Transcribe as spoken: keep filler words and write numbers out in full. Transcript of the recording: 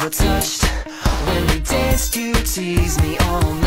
felt touched when we danced. You teased me all